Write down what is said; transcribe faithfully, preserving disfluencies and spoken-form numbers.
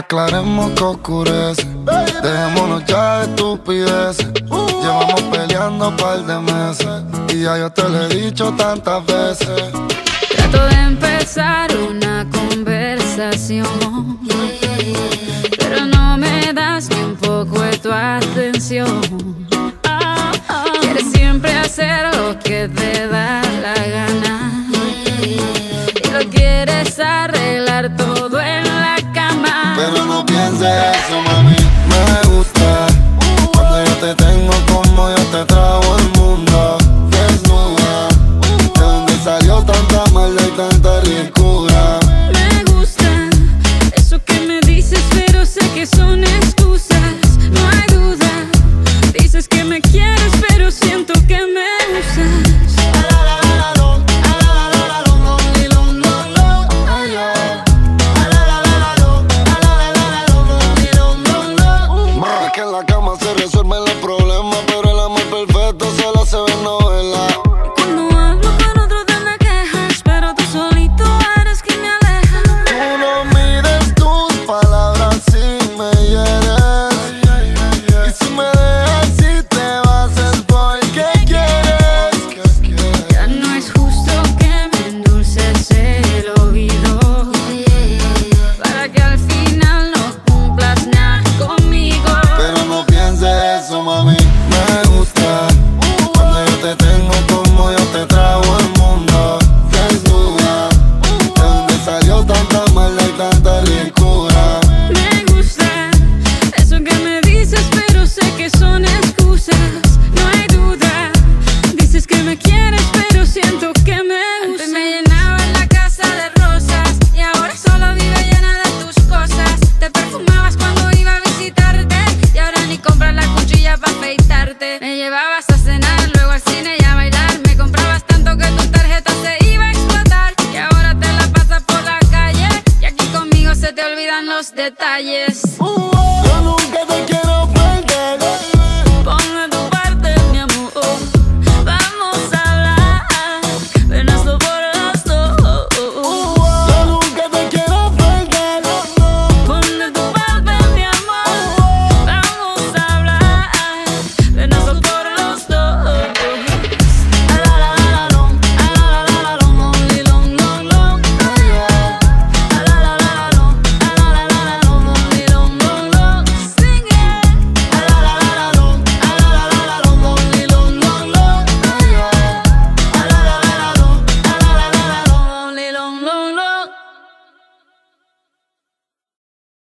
aclaremos que oscurece. Dejémonos ya de estupideces. Llevamos peleando un par de meses y ya yo te lo he dicho tantas veces. Trato de empezar una conversación, pero no me das ni un poco de tu atención. Quieres siempre hacer lo que te da la gana y lo quieres arreglar todo en la cama. Pero no pienses eso, mami. Me gusta cuando yo te tengo como yo te trago el mundo. Desnuda, de donde salió tanta maldad y tanta ricura. Me gusta eso que me dices, pero sé que son excusas. No hay duda, dices que me quieres, pero siento que me usas. Es que en la cama se resuelven los problemas, pero el amor perfecto solo se ve en novela. Cuando hablo con otro te me quejas, pero tú solito eres quien me aleja. Tú no mides tus palabras si me hieres, y si me dejas si te vas es porque quieres. Ya no es justo que me endulces el oído para que al final no cumplas nada conmigo. Pero no pienses eso, mami.